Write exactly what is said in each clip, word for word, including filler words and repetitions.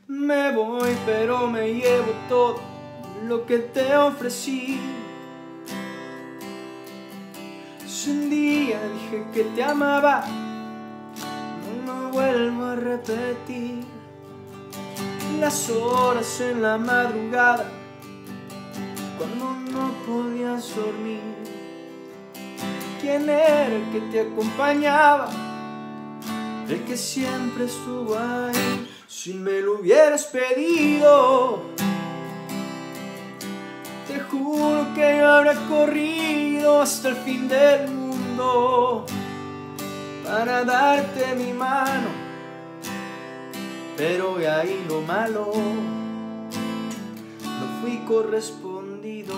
Me voy, pero me llevo todo lo que te ofrecí. Si un día dije que te amaba, no lo vuelvo a repetir. Las horas en la madrugada, cuando no podías dormir. ¿Quién era el que te acompañaba? El que siempre estuvo ahí. Si me lo hubieras pedido, te juro que yo habría corrido hasta el fin del mundo para darte mi mano. Pero de ahí lo malo, no fui correspondido.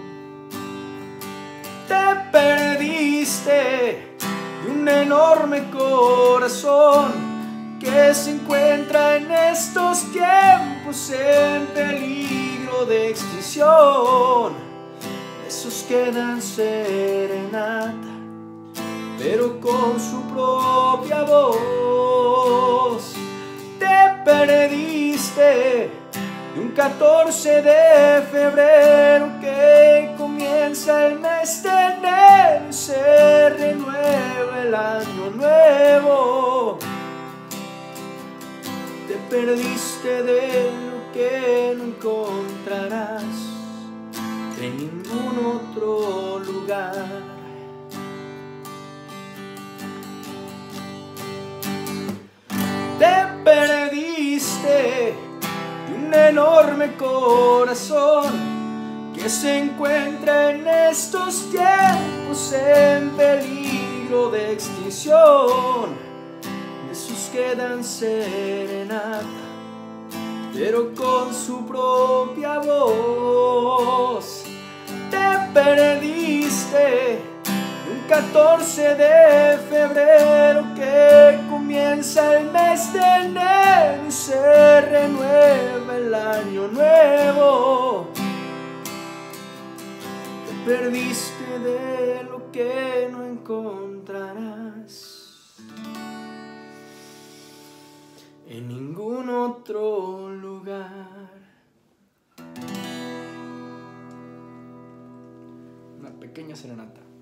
Te perdiste de un enorme corazón que se encuentra en estos tiempos en peligro de extinción. Esos que dan serenata, pero con su propia voz. Te perdiste de un catorce de febrero que comienza el mes de enero y se renueva el año nuevo. Te perdiste de lo que no encontrarás en ningún otro lugar. Te perdiste de un enorme corazón que se encuentra en estos tiempos en peligro de extinción. De esos que dan serenata, pero con su propia voz. Te perdiste un catorce de febrero que comienza el mes de enero y se renueva el año nuevo. Te perdiste de lo que no encontrarás en ningún otro lugar. Una pequeña serenata.